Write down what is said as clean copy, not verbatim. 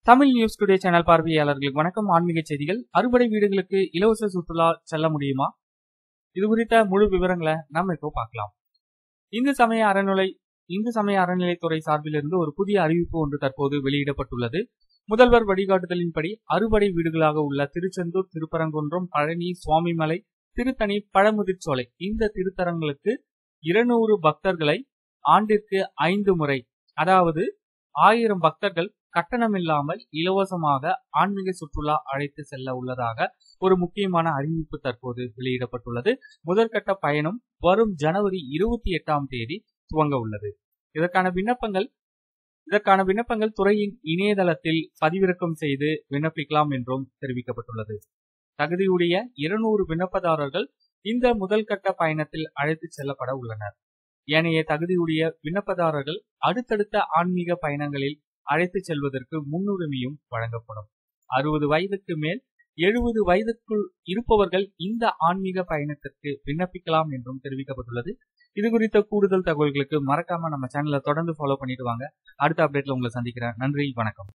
Tamil news today channel பார்வையாளர்களுக்கு வணக்கம். ஆன்மீக செய்திகள். அறுபடை வீடுகளுக்கு இலவச சுற்றுலா செல்ல முடியுமா? இது குறித்த முழு விவரங்களை நம்ம இப்போ பார்க்கலாம். இந்து சமய அறநிலைத்துறை சார்பிலிருந்து ஒரு புதிய அறிவிப்பு ஒன்று தற்போது வெளியிடப்பட்டுள்ளது. முதல்வர் வழிகாட்டுதலின்படி அறுபடை வீடுகளாக உள்ள திருச்செந்தூர், திருப்பரங்குன்றம், பழனி, சுவாமிமலை, திருத்தணி, பழமுதிர்ச்சோலை இந்த திருத்தலங்களுக்கு 200 பக்தர்களை ஆண்டிற்கு 5 முறை, அதாவது 1000 பக்தர்கள் கட்டணமில்லாமல் இலவசமாக ஆன்மீக சுற்றுலா அழைத்து செல்ல உள்ளதாக ஒரு முக்கியமான அறிவிப்பு தற்போது வெளியிடப்பட்டுள்ளது. முதற்கட்ட பயணம் வரும் ஜனவரி 28ஆம் தேதி துவங்க உள்ளது. இதற்கான விண்ணப்பங்கள் துறையின் இணையதளத்தில் பதிவிறக்கம் செய்து விண்ணப்பிக்கலாம் என்றும் தெரிவிக்கப்பட்டுள்ளது. தகுதியுடைய 200 விண்ணப்பதாரர்கள் இந்த முதல்கட்ட பயணத்தில் அழைத்து செல்லப்பட உள்ளனர். ஏனைய தகுதியுடைய விண்ணப்பதாரர்கள் அடுத்தடுத்த ஆன்மீக பயணங்களில் அழைத்து செல்வதற்கு முன்னுரிமையும் வழங்கப்படும். 60 வயதுக்கு மேல் 70 வயதுக்குள் இருப்பவர்கள் இந்த ஆன்மீக பயணத்திற்கு விண்ணப்பிக்கலாம் என்றும் தெரிவிக்கப்பட்டுள்ளது. இது குறித்த கூடுதல் தகவல்களுக்கு மறக்காம நம்ம சேனலை தொடர்ந்து ஃபாலோ பண்ணிட்டு வாங்க. அடுத்த அப்டேட்ல உங்களை சந்திக்கிறேன். நன்றி, வணக்கம்.